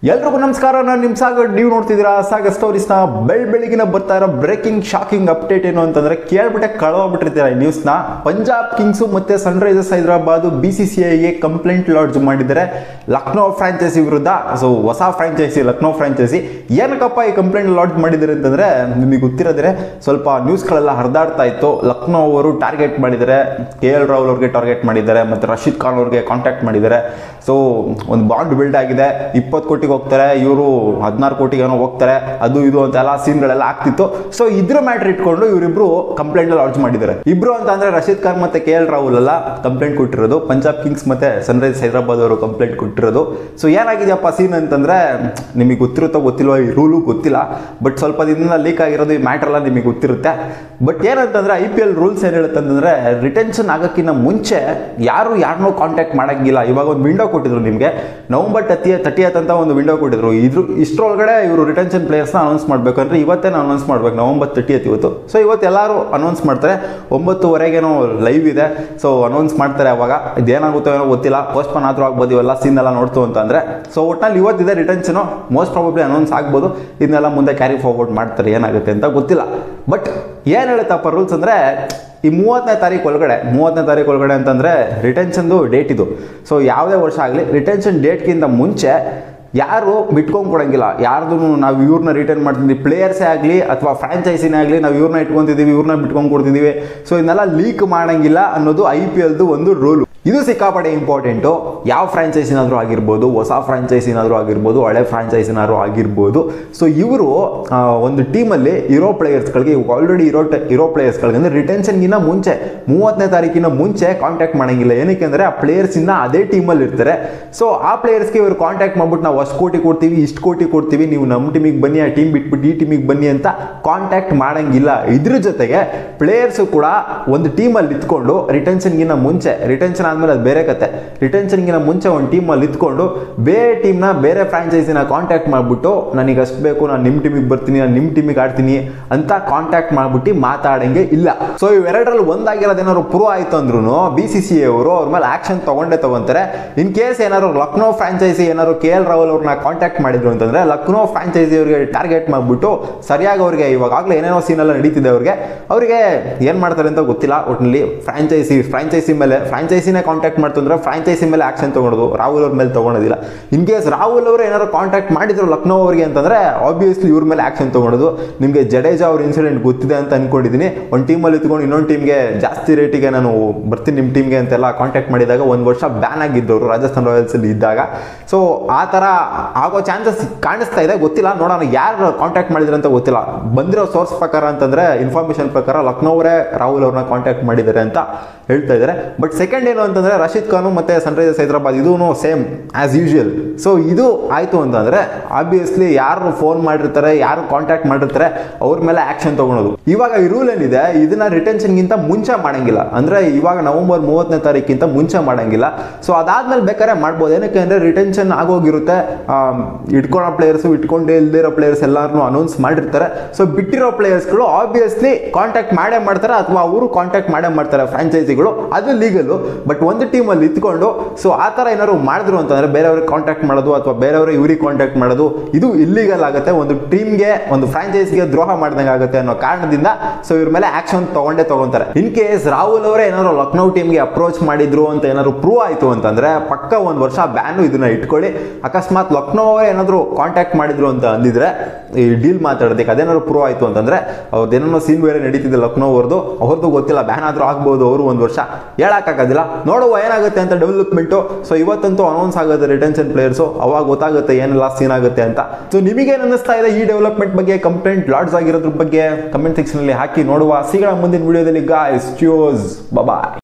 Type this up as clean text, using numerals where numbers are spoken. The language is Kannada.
ಎಲ್ರಿಗೂ ನಮಸ್ಕಾರ. ನಾನು ನಿಮ್ಮ ಸಾಗರ್. ನೀವು ನೋಡ್ತಿದ್ದೀರಾ ಸಾಗರ್ ಸ್ಟೋರೀಸ್ನ. ಬೆಳಗಿನ ಬರ್ತಾ ಇರೋ ಬ್ರೇಕಿಂಗ್ ಶಾಕಿಂಗ್ ಅಪ್ಡೇಟ್ ಏನು ಅಂತಂದ್ರೆ ಕೇಳ್ಬಿಟ್ಟೆ ಕಳೋಗ್ಬಿಟ್ಟಿರ್ತೀರ ಈ ನ್ಯೂಸ್ನ. ಪಂಜಾಬ್ ಕಿಂಗ್ಸು ಮತ್ತೆ ಸನ್ರೈಸರ್ಸ್ ಹೈದರಾಬಾದ್ BCCIಗೆ ಕಂಪ್ಲೇಂಟ್ ಲಾಡ್ಜ್ ಮಾಡಿದ್ದಾರೆ ಲಕ್ನೋ ಫ್ರಾಂಚೈಸಿ ವಿರುದ್ಧ. ಸೊ ಹೊಸ ಫ್ರಾಂಚೈಸಿ ಲಕ್ನೋ ಫ್ರಾಂಚೈಸಿ. ಏನಕ್ಕಪ್ಪ ಈ ಕಂಪ್ಲೇಂಟ್ ಲಾಡ್ಜ್ ಮಾಡಿದ್ದಾರೆ ಅಂತಂದ್ರೆ ನಿಮಗೆ ಗೊತ್ತಿರೋದ್ರೆ ಸ್ವಲ್ಪ ನ್ಯೂಸ್ಗಳೆಲ್ಲ ಹರಿದಾಡ್ತಾ ಇತ್ತು. ಲಕ್ನೋ ಅವರು ಟಾರ್ಗೆಟ್ ಮಾಡಿದ್ದಾರೆ, KL ರಾಹುಲ್ ಅವ್ರಿಗೆ ಟಾರ್ಗೆಟ್ ಮಾಡಿದ್ದಾರೆ, ಮತ್ತೆ ರಶೀದ್ ಖಾನ್ ಅವ್ರಿಗೆ ಕಾಂಟ್ಯಾಕ್ಟ್ ಮಾಡಿದ್ದಾರೆ. ಸೊ ಒಂದು ಬಾಂಡ್ ಬಿಲ್ಡ್ ಆಗಿದೆ, 20 ಕೋಟಿಗೆ ಹೋಗ್ತಾರೆ, ಇವರು 16 ಕೋಟಿಗೆ ಏನೋ ಹೋಗ್ತಾರೆ, ಅದು ಇದು ಅಂತ ಎಲ್ಲ ಸೀನ್ಗಳೆಲ್ಲ ಆಗ್ತಿತ್ತು. ಸೊ ಇದ್ರ ಮ್ಯಾಟ್ರ್ ಇಟ್ಕೊಂಡು ಇವರಿಬ್ರು ಕಂಪ್ಲೇಂಟ್ ಲಾಂಚ್ ಮಾಡಿದ್ದಾರೆ. ಇಬ್ರು ಅಂತ ಅಂದ್ರೆ ರಶೀದ್ ಖಾನ್ ಮತ್ತೆ KL ರಾಹುಲ್ ಎಲ್ಲ ಕಂಪ್ಲೇಂಟ್ ಕೊಟ್ಟಿರೋದು, ಪಂಜಾಬ್ ಕಿಂಗ್ಸ್ ಮತ್ತೆ ಸನ್ರೈಸರ್ಸ್ ಹೈದರಾಬಾದ್ ಅವರು ಕಂಪ್ಲೇಂಟ್ ಕೊಟ್ಟಿರೋದು. ಸೊ ಏನಾಗಿದೆಯಪ್ಪ ಸೀನ್ ಅಂತಂದ್ರೆ ನಿಮಗೆ ಗೊತ್ತಿರುತ್ತೋ ಗೊತ್ತಿಲ್ವೋ, ಈ ರೂಲು ಗೊತ್ತಿಲ್ಲ, ಬಟ್ ಸ್ವಲ್ಪ ದಿನದಿಂದ ಲೀಕ್ ಆಗಿರೋದು ಈ ಮ್ಯಾಟರ್ ಎಲ್ಲ ನಿಮಗೆ ಗೊತ್ತಿರುತ್ತೆ. ಬಟ್ ಏನಂತಂದ್ರೆ IPL ರೂಲ್ಸ್ ಏನ್ ಹೇಳುತ್ತೆ ಅಂತಂದ್ರೆ ರಿಟೆನ್ಷನ್ ಆಗೋಕ್ಕಿಂತ ಮುಂಚೆ ಯಾರನ್ನೂ ಕಾಂಟ್ಯಾಕ್ಟ್ ಮಾಡಂಗಿಲ್ಲ. ಇವಾಗ ಒಂದು ವಿಂಡೋ ಕೊಟ್ಟಿದ್ರು ನಿಮಗೆ, ನವೆಂಬರ್ 30th ಅಂತ ಒಂದು ವಿಂಡೋ ಕೊಟ್ಟಿದ್ರು. ಇಷ್ಟರೊಳಗಡೆ ಇವರು ರಿಟೆನ್ಷನ್ ಪ್ಲೇಯರ್ಸ್ನ ಅನೌನ್ಸ್ ಮಾಡಬೇಕಂದ್ರೆ ಇವತ್ತೇನು ಅನೌನ್ಸ್ ಮಾಡ್ಬೇಕು, ನವೆಂಬರ್ 30th ಇವತ್ತು. ಸೊ ಇವತ್ತು ಎಲ್ಲರೂ ಅನೌನ್ಸ್ ಮಾಡ್ತಾರೆ, 9:00ವರೆಗೇನೋ ಲೈವ್ ಇದೆ. ಸೊ ಅನೌನ್ಸ್ ಮಾಡ್ತಾರೆ. ಅವಾಗ ಇದೇನಾಗುತ್ತೋ ಏನೋ ಗೊತ್ತಿಲ್ಲ, ಪೋಸ್ಟ್ಪೋನ್ ಆದ್ರೂ ಆಗ್ಬೋದು, ಇವೆಲ್ಲ ಸೀನ್ ಎಲ್ಲ ನೋಡ್ತು ಅಂತಂದ್ರೆ. ಸೊ ಒಟ್ಟಿನಲ್ಲಿ ಇವತ್ತಿದೆ ರಿಟೆನ್ಷನು, ಮೋಸ್ಟ್ ಪ್ರಾಬಬ್ಲಿ ಅನೌನ್ಸ್ ಆಗ್ಬೋದು. ಇದನ್ನೆಲ್ಲ ಮುಂದೆ ಕ್ಯಾರಿ ಫಾರ್ವರ್ಡ್ ಮಾಡ್ತಾರೆ, ಏನಾಗುತ್ತೆ ಅಂತ ಗೊತ್ತಿಲ್ಲ. ಬಟ್ ಏನು ಹೇಳುತ್ತಪ್ಪ ರೂಲ್ಸ್ ಅಂದರೆ ಈ 30ನೇ ತಾರೀಕು ಒಳಗಡೆ ಅಂತಂದರೆ ರಿಟೆನ್ಷನ್ದು ಡೇಟ್ ಇದು. ಸೊ ಯಾವುದೇ ವರ್ಷ ಆಗಲಿ ರಿಟೆನ್ಷನ್ ಡೇಟ್ಗಿಂತ ಮುಂಚೆ ಯಾರು ಬಿಟ್ಕೊಂಡು ಕೊಡಂಗಿಲ್ಲ. ಯಾರ್ದು ನಾವು ಇವ್ರನ್ನ ರಿಟರ್ನ್ ಮಾಡ್ತಿದ್ದೀವಿ, ಪ್ಲೇಯರ್ಸೇ ಆಗಲಿ ಅಥವಾ ಫ್ರಾಂಚೈಸಿನೇ ಆಗಲಿ, ನಾವು ಇವ್ರನ್ನ ಇಟ್ಕೊತಿದ್ದೀವಿ, ಇವ್ರನ್ನ ಬಿಟ್ಕೊಂಡು ಕೊಡ್ತಿದ್ದೀವಿ. ಸೊ ಇದನ್ನೆಲ್ಲ ಲೀಕ್ ಮಾಡಂಗಿಲ್ಲ ಅನ್ನೋದು IPLದು ಒಂದು ರೂಲು. ಇದು ಸಿಕ್ಕಾಪಟ್ಟೆ ಇಂಪಾರ್ಟೆಂಟು. ಯಾವ ಫ್ರಾಂಚೈಸಿನಾದರೂ ಆಗಿರ್ಬೋದು, ಹೊಸ ಫ್ರಾಂಚೈಸಿನಾದರೂ ಆಗಿರ್ಬೋದು, ಹಳೆ ಫ್ರಾಂಚೈಸಿನಾದರೂ ಆಗಿರ್ಬೋದು. ಸೊ ಇವರು ಒಂದು ಟೀಮಲ್ಲಿ ಇರೋ ಪ್ಲೇಯರ್ಸ್ಗಳಿಗೆ, ಆಲ್ರೆಡಿ ಇರೋ ಪ್ಲೇಯರ್ಸ್ಗಳಿಗೆ ಅಂದರೆ ರಿಟೆನ್ಷನ್ಗಿಂತ ಮುಂಚೆ 30ನೇ ತಾರೀಕಿನ ಮುಂಚೆ ಕಾಂಟ್ಯಾಕ್ಟ್ ಮಾಡೋಂಗಿಲ್ಲ. ಏನಕ್ಕೆ ಅಂದರೆ ಆ ಪ್ಲೇಯರ್ಸಿಂದ ಅದೇ ಟೀಮಲ್ಲಿ ಇರ್ತಾರೆ. ಸೊ ಆ ಪ್ಲೇಯರ್ಸ್ಗೆ ಇವರು ಕಾಂಟ್ಯಾಕ್ಟ್ ಮಾಡ್ಬಿಟ್ಟು ನಾವು ಅಷ್ಟು ಕೋಟಿ ಕೊಡ್ತೀವಿ, ಇಷ್ಟು ಕೋಟಿ ಕೊಡ್ತೀವಿ, ನೀವು ನಮ್ಮ ಟೀಮಿಗೆ ಬನ್ನಿ, ಆ ಟೀಮ್ ಬಿಟ್ಬಿಟ್ಟು ಈ ಟೀಮಿಗೆ ಬನ್ನಿ ಅಂತ ಕಾಂಟ್ಯಾಕ್ಟ್ ಮಾಡೋಂಗಿಲ್ಲ. ಇದ್ರ ಜೊತೆಗೆ ಪ್ಲೇಯರ್ಸು ಕೂಡ ಒಂದು ಟೀಮಲ್ಲಿ ಇತ್ಕೊಂಡು ರಿಟೆನ್ಷನ್ಗಿಂತ ಮುಂಚೆ, ರಿಟೆನ್ಷನ್ ಆದಮೇಲೆ ಅದು ಬೇರೆ ಕತೆ, ರಿಟೆನ್ಷನ್ಗಿಂತ ಮುಂಚೆ ಒಂದು ಟೀಮಲ್ಲಿ ಇತ್ಕೊಂಡು ಬೇರೆ ಟೀಮ್ನ, ಬೇರೆ ಫ್ರಾಂಚೈಸಿನ ಕಾಂಟ್ಯಾಕ್ಟ್ ಮಾಡಿಬಿಟ್ಟು ನನಗೆ ಅಷ್ಟು ಬೇಕು, ನಾನು ನಿಮ್ಮ ಟೀಮಿಗೆ ಬರ್ತೀನಿ, ನಾನು ನಿಮ್ಮ ಟೀಮಿಗೆ ಆಡ್ತೀನಿ ಅಂತ ಕಾಂಟ್ಯಾಕ್ಟ್ ಮಾಡ್ಬಿಟ್ಟು ಮಾತಾಡಂಗೆ ಇಲ್ಲ. ಸೊ ಇವೆರಡರಲ್ಲಿ ಒಂದಾಗಿರೋದೇನಾದ್ರು ಪ್ರೂವ್ ಆಯಿತು ಅಂದ್ರೂ BCCI ಅವರು ಅವ್ರ ಮೇಲೆ ಆಕ್ಷನ್ ತಗೊಂತಾರೆ. ಇನ್ ಕೇಸ್ ಏನಾದ್ರು ಲಕ್ನೋ ಫ್ರಾಂಚೈಸಿ ಏನಾದ್ರು KL ರಾಹುಲ್ ಅವ್ರನ್ನ ಕಾಂಟ್ಯಾಕ್ಟ್ ಮಾಡಿದ್ರು ಅಂತಂದ್ರೆ ಲಕ್ನೋ ಫ್ರಾಂಚೈಸಿ ಅವರಿಗೆ ಟಾರ್ಗೆಟ್ ಮಾಡಿಬಿಟ್ಟು ಸರಿಯಾಗಿ ಅವ್ರಿಗೆ ಇವಾಗಲೇ ಏನೇನೋ ಸೀನ್ ಎಲ್ಲ ನಡೀತಿದೆ, ಅವರಿಗೆ ಏನು ಮಾಡ್ತಾರೆ ಅಂತ ಗೊತ್ತಿಲ್ಲ. ಒಟ್ಟಿನಲ್ಲಿ ಫ್ರಾಂಚೈಸಿ ಮೇಲೆ ಫ್ರಾಂಚೈಸಿನೇ ಕಾಂಟ್ಯಾಕ್ಟ್ ಮಾಡ್ತಂದ್ರೆ ಫ್ರಾಂಚೈಸಿ ಮೇಲೆ ಆಕ್ಷನ್ ತಗೊಳೋದು, ರಾಹುಲ್ ಅವ್ರ ಮೇಲೆ ತಗೊಳೋದಿಲ್ಲ. ಇನ್ ಕೇಸ್ ರಾಹುಲ್ ಅವರು ಏನಾದ್ರು ಕಾಂಟ್ಯಾಕ್ಟ್ ಮಾಡಿದ್ರು ಲಕ್ನೋ ಅವರಿಗೆ ಅಂತಂದ್ರೆ ಆಬ್ವಿಯಸ್ಲಿ ಇವ್ರ ಮೇಲೆ ಆಕ್ಷನ್ ತಗೊಳೋದು. ನಿಮಗೆ ಜಡೇಜಾ ಅವ್ರ ಇನ್ಸಿಡೆಂಟ್ ಗೊತ್ತಿದೆ ಅಂತ ಅನ್ಕೊಂಡಿದ್ದೀನಿ. ಒಂದು ಟೀಮಲ್ಲಿ ಇತ್ಕೊಂಡು ಇನ್ನೊಂದು ಟೀಮ್ಗೆ ಜಾಸ್ತಿ ರೇಟಿಗೆ ನಾನು ಬರ್ತೀನಿ ನಿಮ್ಮ ಟೀಮ್ಗೆ ಅಂತೆಲ್ಲ ಕಾಂಟ್ಯಾಕ್ಟ್ ಮಾಡಿದಾಗ 1 ವರ್ಷ ಬ್ಯಾನ್ ಆಗಿದ್ದವರು ರಾಜಸ್ಥಾನ್ ರಾಯಲ್ಸ್ ಅಲ್ಲಿ ಇದ್ದಾಗ. ಸೊ ಆ ಥರ ಆಗೋ ಚಾನ್ಸಸ್ ಕಾಣಿಸ್ತಾ ಇದೆ. ಗೊತ್ತಿಲ್ಲ, ನೋಡೋಣ ಯಾರು ಕಾಂಟ್ಯಾಕ್ಟ್ ಮಾಡಿದ್ರೆ ಅಂತ ಗೊತ್ತಿಲ್ಲ. ಬಂದಿರೋ ಸೋರ್ಸ್ ಪ್ರಕಾರ ಅಂತಂದ್ರೆ ಇನ್ಫಾರ್ಮೇಶನ್ ಪ್ರಕಾರ ಲಕ್ನೋ ಅವರೇ ರಾಹುಲ್ ಅವ್ರನ್ನ ಕಾಂಟ್ಯಾಕ್ಟ್ ಮಾಡಿದ್ದಾರೆ ಅಂತ ಹೇಳ್ತಾ ಇದ್ದಾರೆ. ಬಟ್ ಸೆಕೆಂಡ್ ಏನು ಅಂತಂದ್ರೆ ರಶೀದ್ ಖಾನ್ ಮತ್ತೆ ಸನ್ರೈಸರ್ಸ್ ಹೈದರಾಬಾದ್ ಇದೂ ಸೇಮ್ ಆಸ್ ಯೂಶುವಲ್. ಸೊ ಇದು ಆಯ್ತು ಅಂತಂದ್ರೆ ಆಬ್ವಿಯಸ್ಲಿ ಯಾರು ಫೋನ್ ಮಾಡಿರ್ತಾರೆ, ಯಾರು ಕಾಂಟ್ಯಾಕ್ಟ್ ಮಾಡಿರ್ತಾರೆ ಅವ್ರ ಮೇಲೆ ಆಕ್ಷನ್ ತಗೊಳೋದು. ಇವಾಗ ಈ ರೂಲ್ ಏನಿದೆ ಇದನ್ನ ರಿಟೆನ್ಷನ್ಗಿಂತ ಮುಂಚೆ ಮಾಡಂಗಿಲ್ಲ. ಅಂದ್ರೆ ಇವಾಗ ನವೆಂಬರ್ 30ನೇ ತಾರೀಕಿಂತ ಮುಂಚೆ ಮಾಡಂಗಿಲ್ಲ. ಸೊ ಅದಾದ್ಮೇಲೆ ಬೇಕಾದ್ರೆ ಮಾಡ್ಬೋದು. ಏನಕ್ಕೆ ಅಂದ್ರೆ ರಿಟೆನ್ಷನ್ ಆಗೋಗಿರುತ್ತೆ, ಇಟ್ಕೊಳ್ಳೋ ಪ್ಲೇಯರ್ಸು, ಇಟ್ಕೊಂಡೇ ಇಲ್ದಿರೋ ಪ್ಲೇಯರ್ಸ್ ಎಲ್ಲಾರನ್ನೂ ಅನೌನ್ಸ್ ಮಾಡಿರ್ತಾರೆ. ಸೊ ಬಿಟ್ಟಿರೋ ಪ್ಲೇಯರ್ಸ್ಗಳು ಆಬ್ವಿಯಸ್ಲಿ ಕಾಂಟ್ಯಾಕ್ಟ್ ಮಾಡೇ ಮಾಡ್ತಾರೆ, ಅಥವಾ ಅವರು ಕಾಂಟ್ಯಾಕ್ಟ್ ಮಾಡೇ ಮಾಡ್ತಾರೆ ಫ್ರಾಂಚೈಸಿಗಳು, ಅದು ಲೀಗಲು. ಬಟ್ ಒಂದು ಟೀಮಲ್ಲಿ ಇತ್ಕೊಂಡು ಸೊ ಆ ಥರ ಏನಾದ್ರು ಮಾಡಿದ್ರು ಅಂತಂದ್ರೆ ಬೇರೆಯವ್ರಿಗೆ ಕಾಂಟ್ಯಾಕ್ಟ್ ಮಾಡೋದು ಅಥವಾ ಬೇರೆಯವ್ರಿಗೆ ಇವ್ರಿಗೆ ಕಾಂಟ್ಯಾಕ್ಟ್ ಮಾಡೋದು ಇದು ಇಲ್ಲಿಗಲ್ ಆಗುತ್ತೆ. ಒಂದು ಟೀಮ್ಗೆ, ಒಂದು ಫ್ರಾಂಚೈಸಿಗೆ ದ್ರೋಹ ಮಾಡ್ದಂಗೆ ಆಗುತ್ತೆ ಅನ್ನೋ ಕಾರಣದಿಂದ ಸೊ ಇವ್ರ ಮೇಲೆ ಆಕ್ಷನ್ ತಗೊಂತಾರೆ. ಇನ್ ಕೇಸ್ ರಾಹುಲ್ ಅವರೇ ಏನಾದ್ರು ಲಕ್ನೋ ಟೀಮ್ಗೆ ಅಪ್ರೋಚ್ ಮಾಡಿದ್ರು ಅಂತ ಏನಾದ್ರು ಪ್ರೂವ್ ಆಯಿತು ಅಂತಂದ್ರೆ ಪಕ್ಕ 1 ವರ್ಷ ಬ್ಯಾನು. ಇದನ್ನ ಇಟ್ಕೊಳ್ಳಿ. ಅಕಸ್ಮಾತ್ ಲಕ್ನೋ ಅವರೇ ಏನಾದ್ರು ಕಾಂಟ್ಯಾಕ್ಟ್ ಮಾಡಿದ್ರು ಅಂತ ಅಂದಿದ್ರೆ ಈ ಡೀಲ್ ಮಾತಾಡೋದಕ್ಕೆ ಅದೇನಾದ್ರು ಪ್ರೂವ್ ಆಯಿತು ಅಂತಂದ್ರೆ ಅವ್ರದ್ದೇನೋ ಸೀನ್ ಬೇರೆ ನಡೀತಿದೆ ಲಕ್ನೋ ಅವ್ರದ್ದು ಗೊತ್ತಿಲ್ಲ, ಬ್ಯಾನ್ ಆದ್ರೂ ಆಗ್ಬೋದು, ಅವರು 1 ವರ್ಷ ಹೇಳಕ್ಕಾಗೋದಿಲ್ಲ. ನೋಡುವ ಏನಾಗುತ್ತೆ ಅಂತ ಡೆವಲಪ್ಮೆಂಟು. ಸೊ ಇವತ್ತಂತೂ ಅನೌನ್ಸ್ ಆಗುತ್ತೆ ರಿಟೆನ್ಷನ್ ಪ್ಲೇಯರ್ಸು, ಅವಾಗ ಗೊತ್ತಾಗುತ್ತೆ ಏನೆಲ್ಲ ಸೀನ್ ಆಗುತ್ತೆ ಅಂತ. ಸೊ ನಿಮಗೇನು ಅನ್ನಿಸ್ತಾ ಇದೆ ಈ ಡೆವಲಪ್ಮೆಂಟ್ ಬಗ್ಗೆ, ಕಂಪ್ಲೇಂಟ್ ಲಾಡ್ಜ್ ಆಗಿರೋದ್ರ ಬಗ್ಗೆ ಕಮೆಂಟ್ ಸೆಕ್ಷನ್ ಅಲ್ಲಿ ಹಾಕಿ ನೋಡುವ. ಸಿಗೋಣ ಮುಂದಿನ ವಿಡಿಯೋದಲ್ಲಿ ಗಾಯ್ಸ್. ಚ್ಯೂಸ್, ಬಾಯ್.